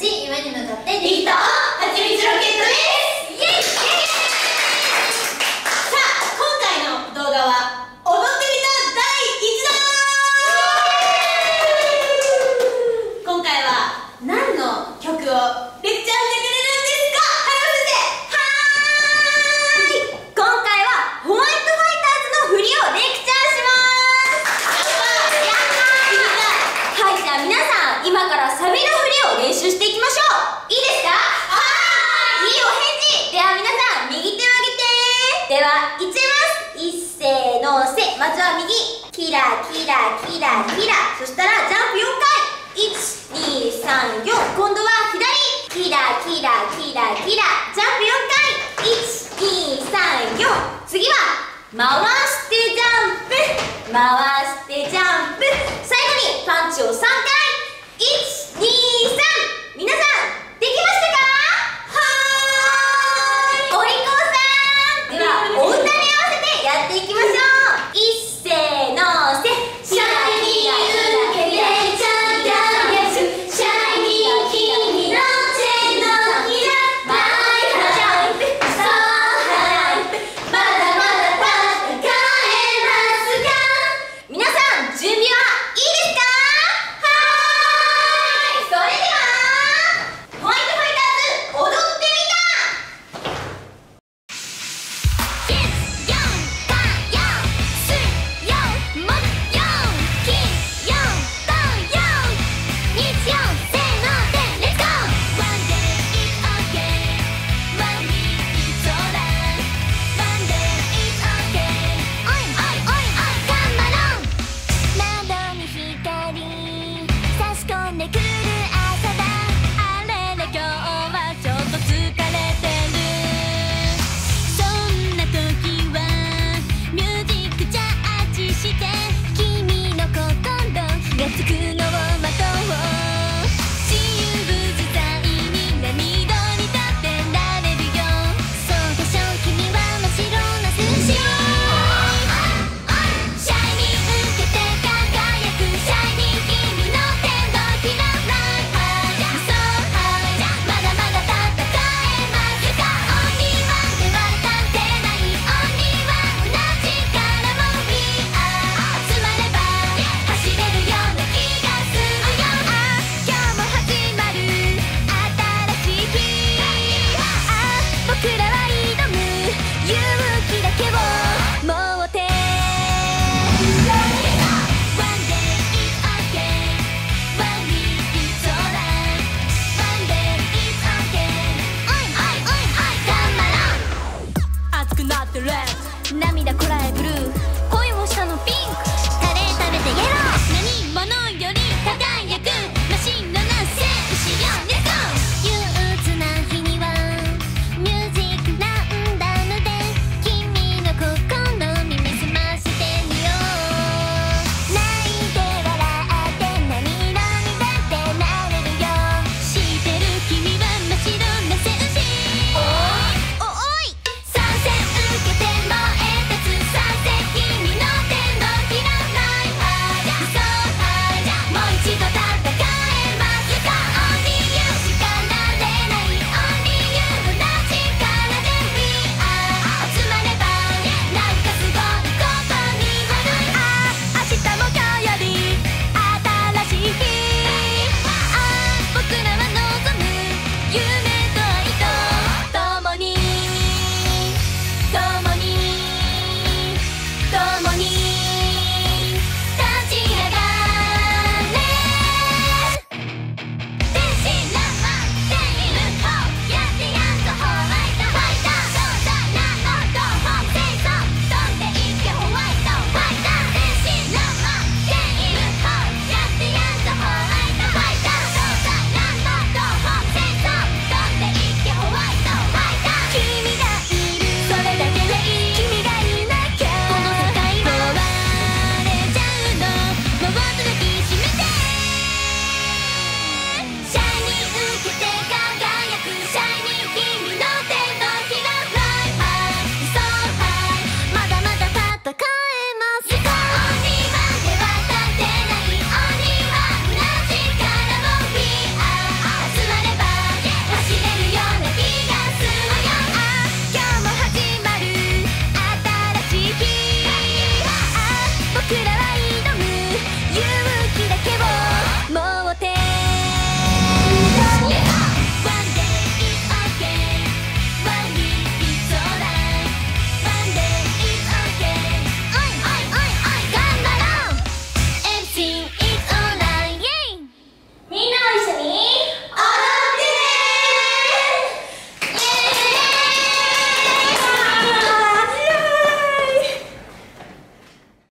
ち夢に向かってリフトはちみつロケットです。イエイイエイ。さあ今回の動画は踊ってみた第1弾。今回は何の曲をレクチャーしてくれるんですか？今回はホワイトファイターズの振りをレクチャーします。やったー。はい、じゃあ皆さん今からサビの振りを練習していきましょう。いいですか？はーい。いいお返事。では皆さん右手を上げて。ではいっちゃいます。いっせーのせ。まずは右キラキラキラキラ。そしたらジャンプ4回。1、2、3、4。今度は左キラキラキラキラ。ジャンプ4回。1、2、3、4。次は回してジャンプ回してジャンプ。最後にパンチを3回。